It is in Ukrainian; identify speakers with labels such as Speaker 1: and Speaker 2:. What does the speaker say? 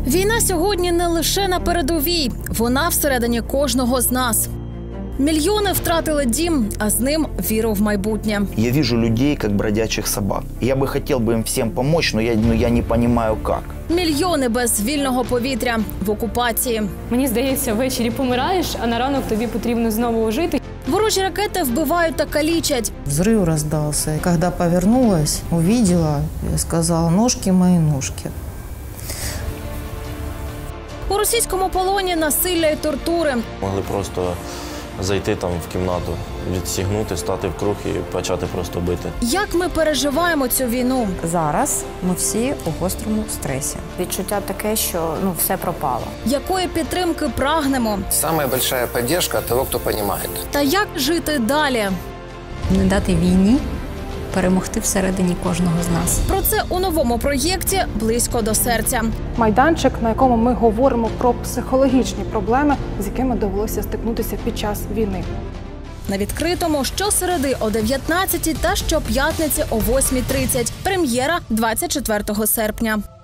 Speaker 1: Війна сьогодні не лише на передовій, вона всередині кожного з нас. Мільйони втратили дім, а з ним віру в майбутнє.
Speaker 2: Я вижу людей, як бродячих собак. Я би хотів би їм всім допомогти, але я не розумію, як.
Speaker 1: Мільйони без вільного повітря в окупації.
Speaker 3: Мені здається, ввечері помираєш, а на ранок тобі потрібно знову жити.
Speaker 1: Ворожі ракети вбивають та калічать.
Speaker 4: Взрыв раздался. Когда повернулась, увидела, я сказала: ножки мои, ножки.
Speaker 1: У російському полоні насилля і тортури.
Speaker 5: Могли просто зайти там в кімнату, відсігнути, стати в круг і почати просто бити.
Speaker 1: Як ми переживаємо цю війну?
Speaker 6: Зараз ми всі у гострому стресі. Відчуття таке, що все пропало.
Speaker 1: Якої підтримки прагнемо?
Speaker 7: Самая большая поддержка того, кто понимает.
Speaker 1: Та як жити далі?
Speaker 8: Не дати війні перемогти всередині кожного з нас.
Speaker 1: Про це у новому проєкті «Близько до серця».
Speaker 9: Майданчик, на якому ми говоримо про психологічні проблеми, з якими довелося стикнутися під час війни.
Speaker 1: На відкритому щосереди о 19 та щоп'ятниці о 8:30. Прем'єра 24 серпня.